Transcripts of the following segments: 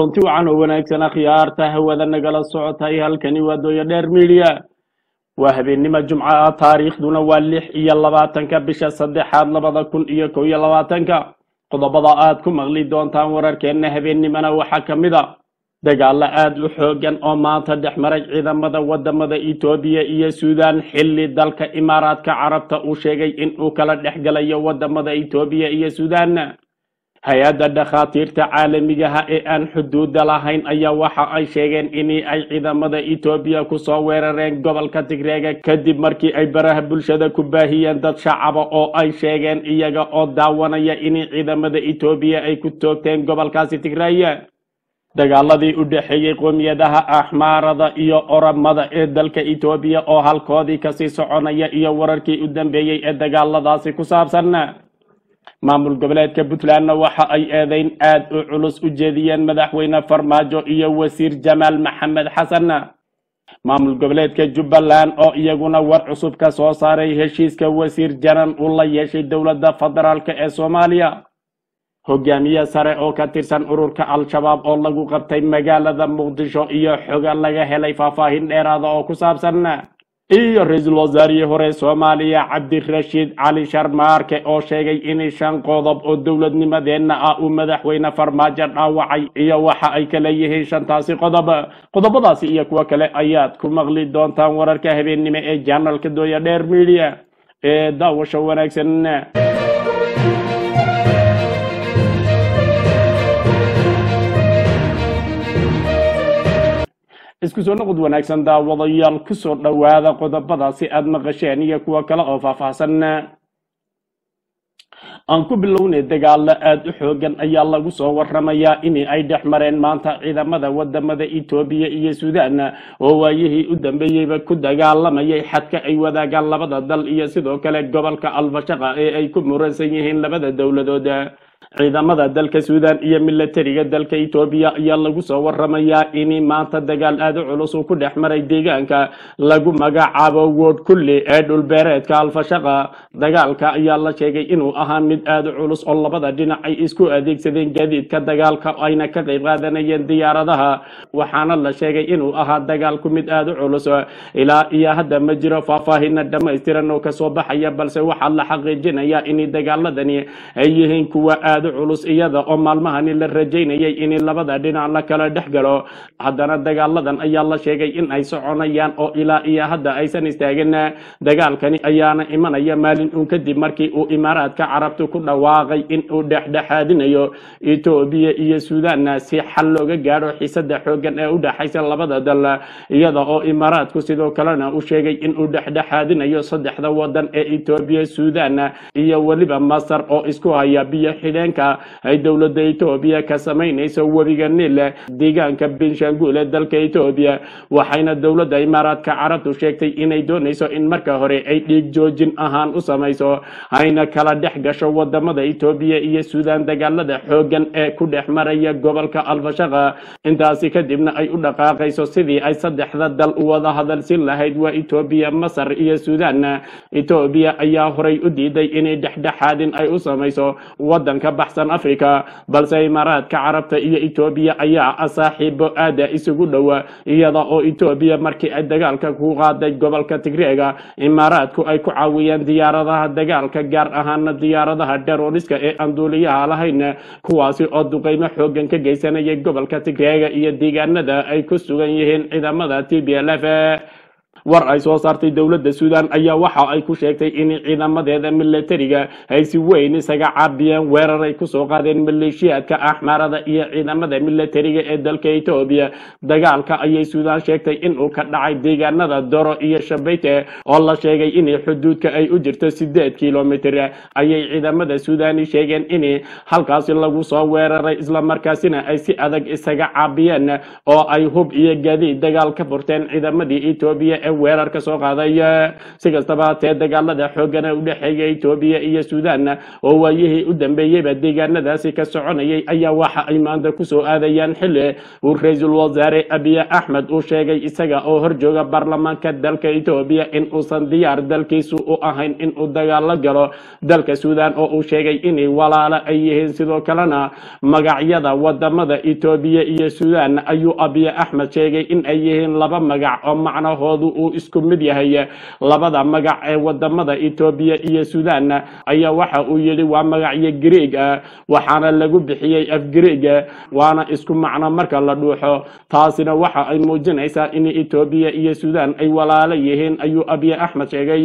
kulanti wacan oo wanaagsan akhyaarta hawada nagala socotay halkani waa dooya dheer media waa habeenimo jumco ah taariikhduna waa 26 bisha saddexaad 2021 qodobada aad ku maqli doontaan wararkeena habeenimana waxaa kamid ah dagaal aad u xoogan oo maanta dhexmaray ciidamada wadamada Itoobiya iyo Suudaan xilli dalka Imaaraadka Carabta uu sheegay in uu kala dhexgalayo wadamada Itoobiya iyo Suudaan hay-adda dhakhaatiirta caalamiga ah ee aan xuduuda lahayn ayaa waxa ay sheegeen in ay ciidamada Itoobiya ku soo weerareen gobolka Tigreega kadib markii ay baraha bulshada ku baahiyeen dad shacab oo ay sheegeen iyaga oo daawanaya in ciidamada Itoobiya ay ku toogteen gobolkaasi Tigreega dagaaladii u dhaxeeyay qoomiyadaha Axmaarada iyo Oromada ee dalka Itoobiya oo halkoodii ka sii soconaya iyo wararkii u dambeeyay ee dagaaladaasi ku saabsan maamul goboleedka Puntland waxa ay eedeyn aad u culus u jeediyeen madaxweyne Farmaajo iyo wasiir Jamaal Maxamed Xasan maamul goboleedka Jubbaland oo iyaguna war cusub ka soo saaray heshiiska wasiir Janan uu la yeeshay dawladda federaalka ee Soomaaliya hogaamiye sare oo ka tirsan ururka Al-Shabaab oo lagu qabtay magaalada Muqdisho iyo xoga laga helay faahfaahin dheeraad oo ku saabsan iyo ra'iisul wasaare hore Soomaaliya Cabdirashiid Cali Sharmaarke oo sheegay in 5 qodob oo dawladnimadeena ah uu madaxweyne Farmaajo dhaawacay iyo waxa ay kala yihiin 5taasi qodobadaasi iyo kuwa kale ayaad ku maqli doontaan wararka habeenimo ee channelka Dooya Dheer Media ee daawasho wanaagsan isku soo noqod wanaagsan daawadayaal ku soo dhawaada qodobadaasi aad maqasheen iyo kuwa kale oo faahfaahsan aan ku bilownay dagaal aad u xoogan ayaa lagu soo warramayaa in ay dhexmareen maanta ciidamada wadamada Itoobiya iyo Suudaan oo waayihii u dambeeyayba ku dagaalamayay xadka ay wadaagaan labada dal iyo sidoo kale gobolka Al-Fashaqa ee ay ku muransan yihiin labada dawladood ciidamada dalka Suudaan iyo militariga dalka Itoobiya ayaa lagu soo warramayaa in maanta dagaal aad u culus ku dhexmaray deegaanka lagu magacaabo Wood Kulli ee dhulbeereedka Al-Fashaqa dagaalka ayaa la sheegay inuu ahaa mid aad u culus oo labada dhinac ay isku adeegsadeen gaadiidka dagaalka ayna ka qayb qaadanayeen diyaaradaha waxaana la sheegay inuu ahaa dagaalku mid aad u culus ilaa iyo hadda ma jiro faahfaahin dhameystiran oo ka soo baxaya balse waxa la xaqiijinayaa in dagaaladani ay yihiin kuwa aad culus iyada oo maalmahani la rajaynayay in labada dhinac la kala dhexgalo haddana dagaaladan ayaa la sheegay in ay soconayaan oo ilaa iyo hadda aysan istaagin dagaalkani ayaana imanaya maalin uun kadib markii uu Imaaraadka Carabtu ku dhawaaqay in uu dhexdhexaadinayo Itoobiya iyo Suudaan si xal looga gaaro xiisada xoogan ee u dhaxaysa labada dal iyada oo Imaaraadku sidoo kalena uu sheegay in uu dhexdhexaadinayo saddexda wadan ee Itoobiya Suudaan iyo waliba Masar oo isku haya biyo xidheen ay dawladda Itoobiya ka sameynayso wabiga Niil deegaanka Benshangul ee dalka Itoobiya waxayna dawladda Imaaraadka Carabtu sheegtay inay doonayso in marka hore ay dhiig joojin ahaan u samayso ayna kala dhex gasho wadamada Itoobiya iyo Suudaan dagaalada xoogan ee ku dhexmaraya gobolka Al-Fashaqa intaasi kadibna ay u dhaqaaqayso sidii ay saddexda dal u wada hadalsin lahayd waa Itoobiya Masar iyo Suudaan Itoobiya ayaa horay u diiday inay dhexdhexaadin ay u samayso wadanka baxsan Afrika balse Imaaraadka Carabta iyo Itoobiya ayaa saaxiibo aad isugu dhawa iyada oo Itoobiya markii ay dagaalka ku qaaday gobolka Tigreega Imaaraadku ay ku caawiyeen diyaaradaha dagaalka gaar ahaan diyaaradaha terroriska ee aan duuliyaha lahayn kuwaasi oo duqeymo xoogan ka geysanaya gobolka Tigreega iyo deegaanada ay ku sugan yihiin ciidamada TPLF war ay soo saartay dawladda Suudaan ayaa waxa ay ku sheegtay in ciidamadeeda militariga ay si weyn isaga caabiyeen weerar ay ku soo qaadeen maleeshiyaadka Axmaarada iyo ciidamada militariga ee dalka Itoobiya dagaalka ayay Suudaan sheegtay in uu ka dhacay deegaanada Doro iyo Shabeete oo la sheegay in xuduudka ay u jirto 8 kiiloomitir ayay ciidamada Suudaan sheegeen in halkaasi lagu soo weeraray isla markaasina ay si adag isaga caabiyeen oo ay hub iyo gaadiid dagaal ka furteen ciidamadii Itoobiya weerarka soo qaaday si kastaba haatee dagaalada xooggan ee u dhexeeya Itoobiya iyo Suudaan oo waayihii u dambeeyayba deegaanadaasi ka soconayay ayaa waxa ay maanta ku soo aadayaan xilli uu ra'iisul wasaare Abiy Ahmed uu sheegay isaga oo horjooga baarlamaanka dalka Itoobiya in uusan diyaar dalkiisu u ahayn in uu dagaal la galo dalka Suudaan oo uu sheegay inay walaalo ay yihiin sidoo kalena magacyada wadamada Itoobiya iyo Suudaan ayuu Abiy Ahmed sheegay in ay yihiin laba magac oo macnahoodu uu isku mid yahay labada magac ee wadamada Itoobiya iyo Suudaan ayaa waxa uu yiri waa magacyo Greek waxaana lagu bixiyay af Greek waana isku macno marka la dhuuxo taasina waxa ay muujinaysaa in Itoobiya iyo Suudaan ay walaalo yihiin ayuu Abiy Ahmed sheegay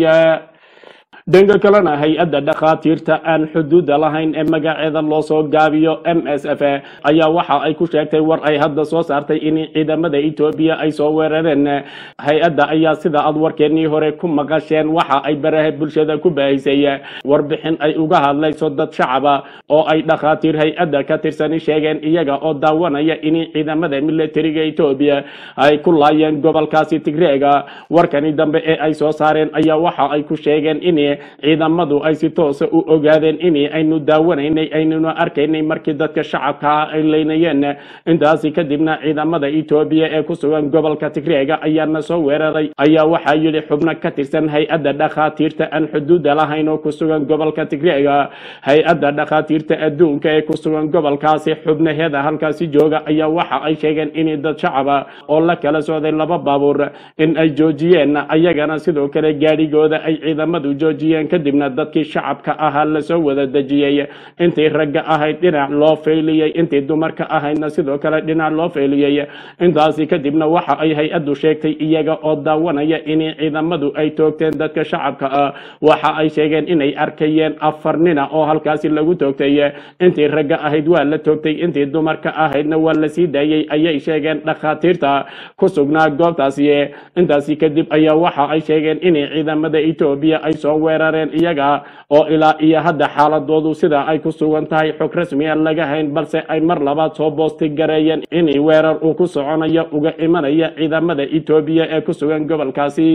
dhanka kalena hay-adda dhakhaatiirta aan xuduuda lahayn ee magaceeda loo soo gaabiyo MSF ayaa waxa ay ku sheegtay war ay hadda soo saartay in ciidamada Itoobiya ay soo weerareen hay-adda ayaa sida aad warkeenii hore ku maqasheen waxa ay baraha bulshada ku baahisay warbixin ay uga hadlayso dad shacaba oo ay dhakhaatiir hay-adda ka tirsan sheegeen iyaga oo daawanaya in ciidamada militariga Itoobiya ay ku laayeen gobolkaasi Tigreega warkani dambe ee ay soo saareen ayaa waxa ay ku sheegeen in ciidamadu ay si toos ah u ogaadeen in aynu daawanaynay aynu arkaynay markii dadka shacabka ay leynayeen intaasi kadibna ciidamada Itoobiya ee ku sugan gobolka Tigreega ayaana soo weeraray ayaa waxa yiri xubno ka tirsan hay-adda dhakhaatiirta aan xuduuda lahayn oo ku sugan gobolka Tigreega hay-adda dhakhaatiirta adduunka ee ku sugan gobolkaasi xubnaheeda halkaasi jooga ayaa waxa ay sheegeen in dad shacaba oo la kala socday laba baabuur in ay joojiyeen ayagana sidoo kale gaarigooda ay ciidamadu joojiyeen kadibna dadkii shacabka ahaa la soo wada dajiyay intii ragga ahayd dhinac loo feeliyay intii dumarka ahaydna sidoo kale dhinac loo feeliyay intaasi kadibna waxa ay hay-addu sheegtay iyaga oo daawanaya in ciidamadu ay toogteen dadka shacabka ah waxa ay sheegeen inay arkayeen 4 nin oo halkaasi lagu toogtay intii ragga ahayd waa la toogtay intii dumarka ahaydna waa la sii daayay ayay sheegeen dhakhaatiirta ku sugnaa goobtaasi intaasi kadib ayaa waxa ay sheegeen in ciidamada Itoobiya ay soo weerareen iyaga oo ilaa iyo hadda xaaladoodu sida ay ku sugan tahay xog rasmi ah laga hayn balse ay mar labaad soo boosti gareeyeen in weerar uu ku soconayo uga imanaya ciidamada Itoobiya ee ku sugan gobolkaasi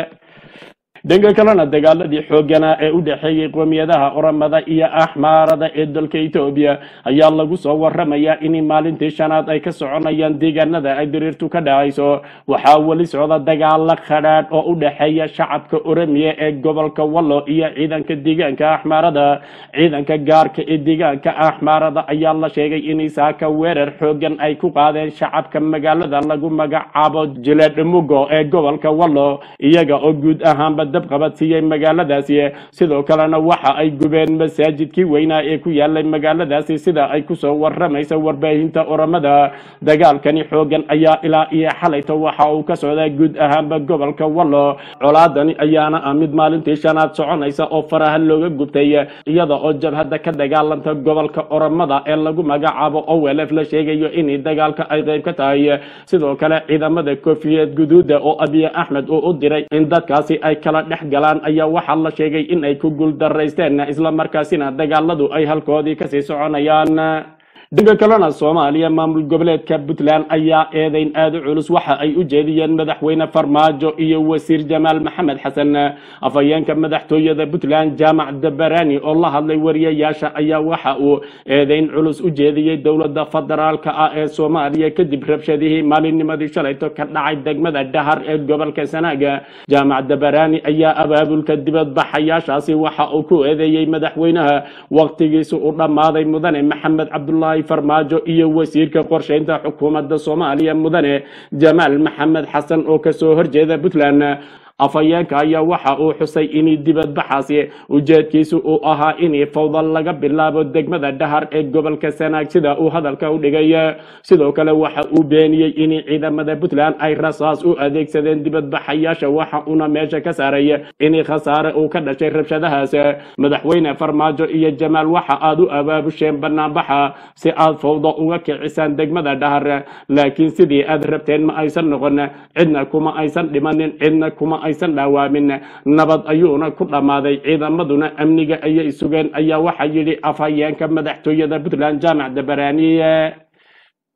dhanka kalena dagaaladii xoogana ee u dhaxeeyay qowmiyadaha Oromada iyo Axmaarada ee dalka Itoobiya ayaa lagu soo waramayaa in maalintii shanaad ay ka soconayaan deegaanada ay diriirtu ka dhacayso waxaa wali socda dagaal khadhaadh oo u dhaxeeya shacabka Oromiya ee gobolka Wallo iyo ciidanka deegaanka Axmaarada ciidanka gaarka ee deegaanka Axmaarada ayaa la sheegay in saaka weerar xoogan ay ku qaadeen shacabka magaalada lagu magacaabo Jiladmugo ee gobolka Wallo iyaga oo guud ahaan dab qabatiyay magaaladaasi sidoo kalena waxa ay gubeen masaajidkii weynaa ee ku yaalay magaaladaasi sida ay ku soo waramayso warbaahinta Oromada dagaalkani xoogan ayaa ilaa iyo xalayto waxa uu ka socdaa guud ahaanba gobolka Wallo colaadani ayaana mid maalintii shanaad soconaysa oo faraha looga gubtay iyada oo jabhada ka dagaalanta gobolka Oromada ee lagu magacaabo OLF la sheegayo in dagaalka ay qayb ka tahay sidoo kale ciidamada koofiyad guduuda oo Abiy Ahmed uu u diray in dadkaasi ay kala dhex galaan ayaa waxa la sheegay in ay ku guul dareysteen isla markaasina dagaaladu ay halkoodii ka sii soconayaan dhanka kalena Soomaaliya maamul goboleedka Puntland ayaa eedeyn aad u culus waxa ay u jeediyeen madaxweyne Farmaajo iyo wasiir Jamaal Maxamed Xasan afayeenka madaxtooyada Puntland Jaamac Dabarani oo la hadlay wariyayaasha ayaa waxa uu eedeyn culus u jeediyay dowladda federaalka ah ee Soomaaliya kadib rabshadihii maalinnimadii shalayto ka dhacay degmada Dhahar ee gobolka Sanaaga Jaamac Dabarani ayaa abaabulka dibadbaxayaashaasi waxa uu ku eedeeyay madaxweynaha waqtigiisu u dhamaaday mudane Maxamed Cabdullaahi Farmaajo iyo wasiirka qorsheynta xukuumadda Soomaaliya mudane Jamaal Maxamed Xasan oo ka soo horjeeda Puntland afayeenka ayaa waxa uu xusay in dibadbaxaasi ujeedkiisu uu ahaa in fawda laga bilaabo degmada Dhahar ee gobolka Sanaag sida uu hadalka u dhigay sidoo kale waxa uu beeniyay in ciidamada Puntland ay rasaas u adeegsadeen dibadbaxayaasha waxa una meesha ka saaray in khasaare uu ka dhashay rabshadahaas madaxweyne Farmaajo iyo Jamaal waxa aad u abaabusheen banaanbaxa si aad fawda uga kicisaan degmada Dhahar laakiin sidii aad rabteen ma aysan noqon cidna kuma aysan dhimanin cidna kuma aysan dhaawaamin nabad ayuuna ku dhamaaday ciidamaduna amniga ayay sugeen ayaa waxa yiri afhayeenka madaxtooyada Puntland Jaamac Dabarani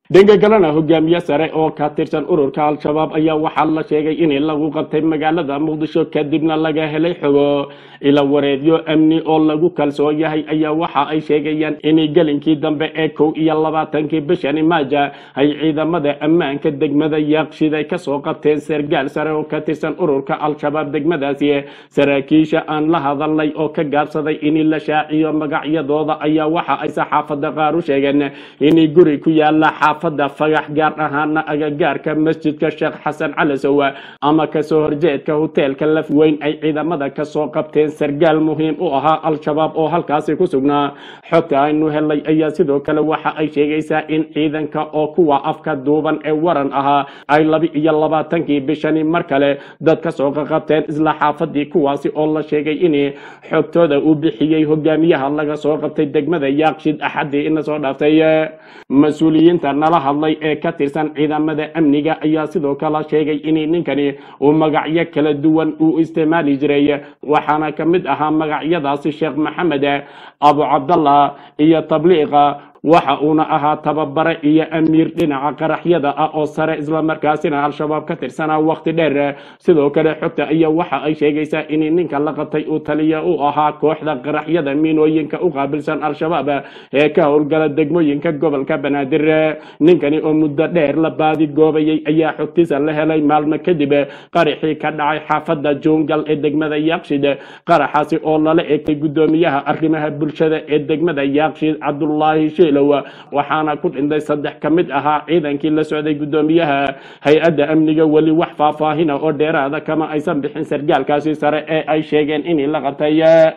dhanka kalena hogaamiye sare oo ka tirsan ururka al-shabaab ayaa waxaa la sheegay in lagu qabtay magaalada muqdisho kadibna laga helay xogo ila wareedyo amni oo lagu kalsoon yahay ayaa waxa ay sheegayaan in galinkii dambe ee 21 bishani maaja ay ciidamada ammaanka degmada yaaqshid ay kasoo qabteen sargaal sare oo ka tirsan ururka al-shabaab degmadaasi saraakiisha aan la hadalnay oo ka gaabsaday in la shaaciyo magacyadooda ayaa waxa ay saxaafada qaar u sheegeen in guri ku yaala xaafada fagax gaar ahaana agagaarka masjidka sheekh xasan cali sowa ama kasoo horjeedka hoteelka lafweyn ay ciidamada kasoo qabteen sargaal muhiim u ahaa al-shabaab oo halkaasi ku sugnaa xogta aynu helay ayaa sidoo kale waxa ay sheegaysaa in ciidanka oo kuwa afka duuban ee waran ahaa ay 22 bishani mar kale dad kasoo qabteen isla xaafadii kuwaasi oo la sheegay in xogtooda uu bixiyay hogaamiyaha laga soo qabtay degmada yaaqshid axadii in soo dhaaftay mas-uuliyiinta nala hadlay ee ka tirsan ciidamada amniga ayaa sidoo kale sheegay in ninkani uu magacyo kala duwan uu isticmaali jiray waxaana ka mid ahaa magacyadaasi sheekh maxamed abu cabdallah iyo tabliiqa waxa uuna ahaa tababare iyo amiir dhinaca qaraxyada ah oo sare isla markaasina al-shabaab ka tirsanaa waqti dheer sidoo kale xogta ayaa waxa ay sheegaysaa in ninka la qabtay uu taliya u ahaa kooxda qaraxyada miinooyinka u qaabilsan al-shabaab ee ka howlgala degmooyinka gobolka banaadir ninkani oo muddo dheer la baadi goobayay ayaa xogtiisa la helay maalmo kadib qaraxii ka dhacay xaafada joongal ee degmada yaaqshid qaraxaasi oo lala eegtay gudoomiyaha arrimaha bulshada ee degmada yaaqshid cabdullaahi waxaana ku dhintay 3 ka mid ahaa ciidankii la socday gudoomiyaha hay-adda amniga wali wax faahfaahina oo dheeraada kama aysan bixin sargaalkaasi sare ee ay sheegeen in la qabtay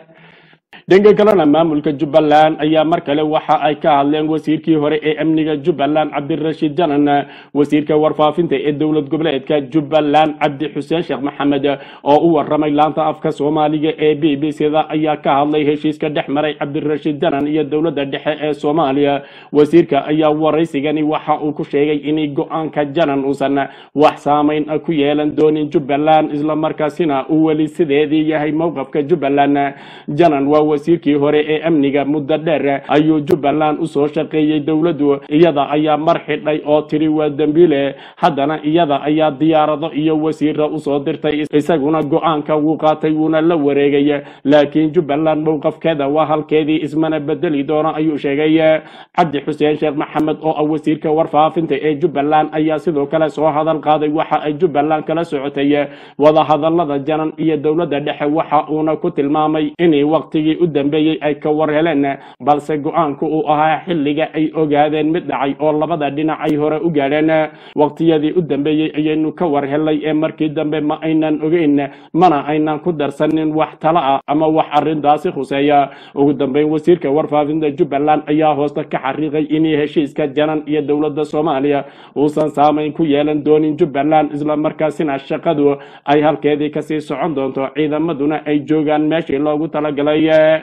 dhanka kalena maamulka Jubbaland ayaa mar kale waxa ay ka hadleen wasiirkii hore ee amniga Jubbaland Cabdirashiid Janan wasiirka warfaafinta ee dowlad goboleedka Jubbaland Cabdi Xuseen Sheekh Maxamed oo u waramay laanta afka Soomaaliga ee BBC-da ayaa ka hadlay heshiiska dhexmaray Cabdirashiid Janan iyo dowladda dhexe ee Soomaaliya wasiirka ayaa waraysigani waxa uu ku sheegay in go'aanka Janan uusan wax saameyn ku yeelan doonin Jubbaland isla markaasina uu wali sideedii yahay mowqifka Jubbaland Janan waa wasiirkii hore ee amniga muddo dheer ayuu Jubbaland u soo shaqeeyay dawladdu iyada ayaa mar xidhay oo tiri waa dambiile haddana iyada ayaa diyaarado iyo wasiirra u soo dirtay isaguna go'aanka uu qaatay wuuna la wareegay laakiin Jubbaland mowqifkeeda waa halkeedii ismana bedeli doona ayuu sheegay Cabdi Xuseen Sheekh Maxamed oo ah wasiirka warfaafinta ee Jubbaland ayaa sidoo kale soo hadal qaaday waxa ay Jubbaland kala socotay wada hadallada Janan iyo dawladda dhexe waxa uuna ku tilmaamay in waqtigii u dambeeyay ay ka warheleen balse go'aanku uu ahaa xilliga ay ogaadeen mid dhacay oo labada dhinac ay hore u gaadheen waqtiyadii u dambeeyay ayaynu ka warhelay ee markii dambe ma aynan ogeyn mana aynan ku darsanin wax tala ah ama wax arrintaasi khuseeya ugu dambeyn wasiirka warfaafinta Jubbaland ayaa hoosta ka xariiqay in heshiiska Janan iyo dowladda Soomaaliya uusan saameyn ku yeelan doonin Jubbaland isla markaasina shaqadu ay halkeedii ka sii socon doonto ciidamaduna ay joogaan meeshii loogu talagalay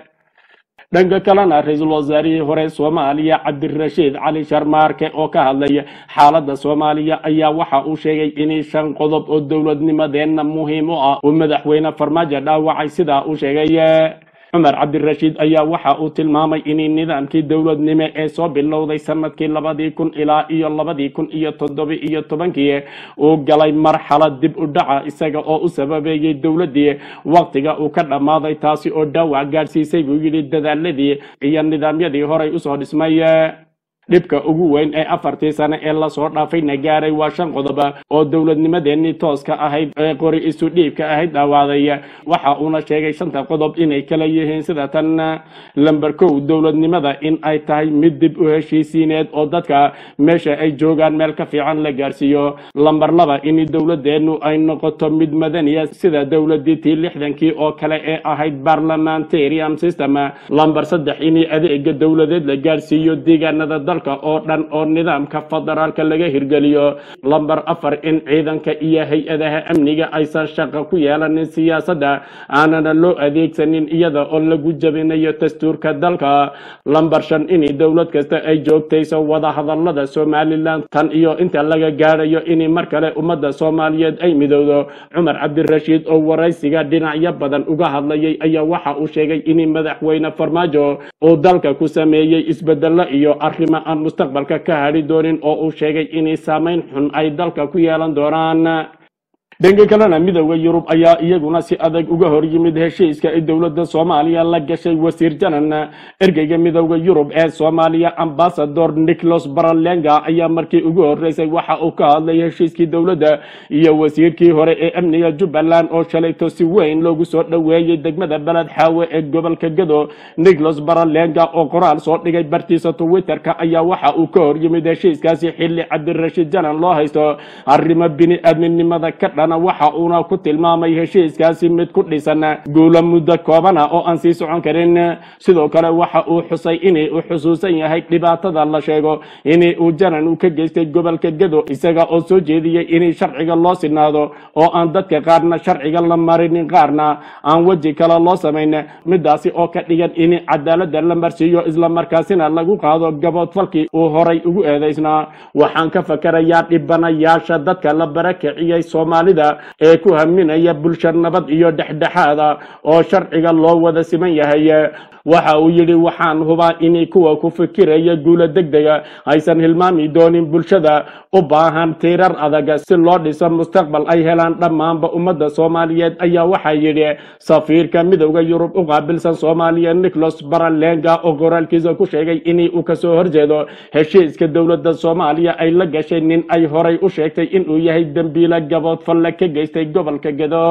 dhanka kalena ra'iisul wasaarihii hore Soomaaliya Cabdirashiid Cali Sharmaarke oo ka hadlay xaaladda Soomaaliya ayaa waxa uu sheegay in 5 qodob oo dawladnimadeena muhiim u ah oo madaxweyne Farmaajo dhaawacay sida uu sheegay عمر عبد الرشيد أيا وحا أتلمامي إني نظام كي دولة نمي إيسو باللو دي سنة كي لبادي كن إلا إيا لبادي كن إيا تدبي إيا طبانكي وقالي مرحلة دب أدعا إساقا أو سببي دولة دي وقتها وكرنا ماضي تاسي أدعا قارسي سيبو يلي الدذال دي إيا النظام يدي هوري أسود اسمي dhibka ugu weyn ee 4 sano ee la soo dhaafayna gaaray waa 5 qodob oo dawladnimadeennii tooska ahayd ee qori isu dhiibka ahayd dhawaaday waxa uu sheegay 5 qodob inay kala yihiin sida tan lambar 1 dawladnimada in ay tahay mid dib u heshiisiineed oo dadka meesha ay joogaan meel ka fiican la gaarsiiyo lambar 2 in dawladeennu ay noqoto mid madaniya sida dawladii 60kii oo kale ee ahayd parliamentarian system lambar 3 in adeega dawladeed la gaarsiiyo deegaanada dalka oo dhan oo nidaamka federaalka laga hirgeliyo lambar 4 in ciidanka iyo hay'adaha amniga aysan shaqo ku yeelanin siyaasadda aanana loo adeegsanin iyada oo lagu jabinayo dastuurka dalka lambar 5 in dawlad kasta ay joogtayso wada hadallada Somaliland tan iyo inta laga gaarayo in mar kale ummadda Soomaaliyeed ay midowdo Umar Cabdirashiid oo waraysiga dhinacyo badan uga hadlayay ayaa waxa uu sheegay in madaxweyne Farmaajo oo dalka ku sameeyay isbeddello iyo arrimo aan mustaqbalka ka hadhi doonin oo uu sheegay inay saameyn xun ay dalka ku yeelan doonaan. dhanka kalena midowda Yurub ayaa iyaguna si adag uga hor yimid heshiiska ay dowladda Soomaaliya la gashay wasiir janan ergeyga midowda Yurub ee Soomaaliya ambassador Nicholas Baralenga ayaa markii ugu horeysay waxa uu ka hadlay heshiiskii dowladda iyo wasiirkii hore ee amniga Jubbaland oo shalayto si weyn loogu soo dhaweeyay degmada Balad Xaawe ee gobolka Gado. Nicholas Baralenga oo qoraal soo dhigay bartiisa Twitter-ka ayaa waxa uu ka hor yimid heshiiskaasi xilli Cabdirashiid Janan loo haysto arrimo bini'aadminimada ka dhan waxa uuna ku tilmaamay heshiiskaasi mid ku dhisan guulo muddo kooban oo aan sii socon karin. sidoo kale waxa uu xusay inay u xusuusan yahay dhibaatada la sheego inay uu Janan u ka geystay gobolka Gado isaga oo soo jeediyay inay sharciga loo sinaado oo aan dadka qaarna sharciga la marinin qaarna aan waji kale loo sameyn midaasi oo ka dhigan in cadaaladda la marsiiyo isla markaasina lagu qaado gaboodfalkii uu horay ugu eedeysnaa. waxaan ka fakarayaa dhibanayaasha dadka la barakiciyay Soomaalida ee ku haminaya bulsho nabad iyo dhexdhexaada oo sharciga loo wada siman yahay. waxa uu yidhi waxaan hubaa in kuwa ku fikiraya guulo degdega aysan hilmaami doonin bulshada u baahan tiirar adag si loo dhiso mustaqbal ay helaan dhammaanba ummadda Soomaaliyeed ayaa waxa yidhi safiirka midowda Yurub u qaabilsan Soomaaliya Nicholas Baralenga oo qoraalkiisa ku sheegay in uu ka soo horjeedo heshiiska dowladda Soomaaliya ay la gashay nin ay horay u sheegtay in uu yahay dambiile gaboodfal ka geystay gobolka Gado.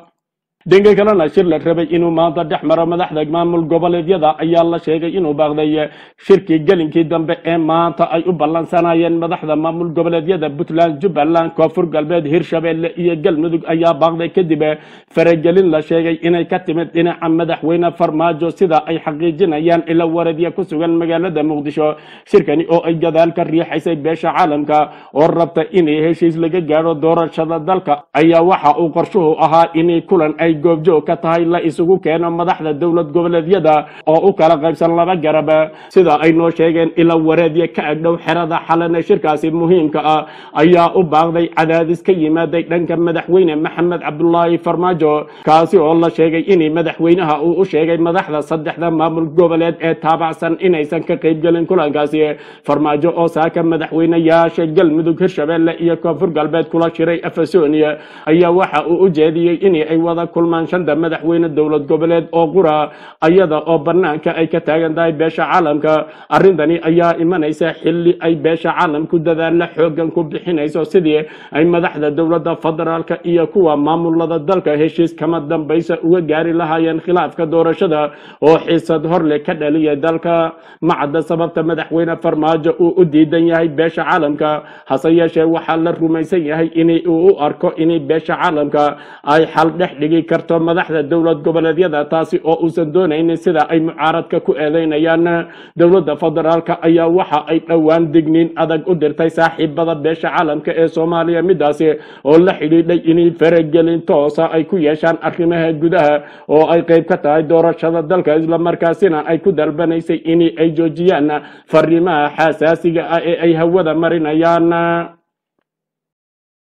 dhanka kalena shir la rabay inuu maanta dhex maro madaxda maamul goboleedyada ayaa la sheegay inuu baaqday shirkii galinkii dambe ee maanta ay u ballansanayeen madaxda maamul goboleedyada Puntland, Jubbaland, Koonfur Galbeed, Hirshabelle iyo Galmudug ayaa baaqday kadib faragelin la sheegay inay ka timid dhinaca madaxweyne Farmaajo sida ay xaqiijinayaan ila wareedya ku sugan magaalada Muqdisho. shirkani oo ay gadaal ka riixaysay beesha caalamka oo rabta in heshiis laga gaaro doorashada dalka ayaa waxa uu qorshuhu ahaa in kulan ay goobjoog ka tahay la isugu keeno madaxda dowlad goboleedyada oo u kala qaybsan laba garab sida ay noo sheegeen ila wareedya ka agdhow xerada xalana. shirkaasi muhiimka ah ayaa u baaqday cadaadis ka yimaaday dhanka madaxweyne Maxamed Cabdullaahi Farmaajo kaasi oo la sheegay in madaxweynaha uu u sheegay madaxda saddexda maamul goboleed ee taabacsan inaysan ka qayb galin kulankaasi. Farmaajo oo saaka madaxweynayaasha Galmudug, Hirshabelle iyo Koonfur Galbeed kula shiray Afasoniya ayaa waxa uu u jeediyay in ay wada kulmaan shanta madaxweyne dowlad goboleed oo qura ayada oo banaanka ay ka taagan tahay beesha caalamka. arrintani ayaa imanaysa xilli ay beesha caalamku dadaal xoogan ku bixinayso sidii ay madaxda dowladda federaalka iyo kuwa maamulada dalka heshiis kama dambaysa uga gaari lahaayeen khilaafka doorashada oo xiisad horle ka dhaliya dalka. macadda sababta madaxweyne Farmaajo uu u diidan yahay beesha caalamka hase yeeshee waxaa la rumaysan yahay in uu u arko in beesha caalamka ay xal dhex dhigi karto madaxda dowlad goboleedyada taasi oo uusan doonaynin sida ay mucaaradka ku eedeynayaan. dowladda federaalka ayaa waxa ay dhowaan digniin adag u dirtay saaxiibada beesha caalamka ee Soomaaliya midaasi oo la xidhiidhay in faragelin toosa ay ku yeeshaan arrimaha gudaha oo ay qayb ka tahay doorashada dalka isla markaasina ay ku dalbanaysay in ay joojiyaan fariimaha xasaasiga ah ee ay hawada marinayaan.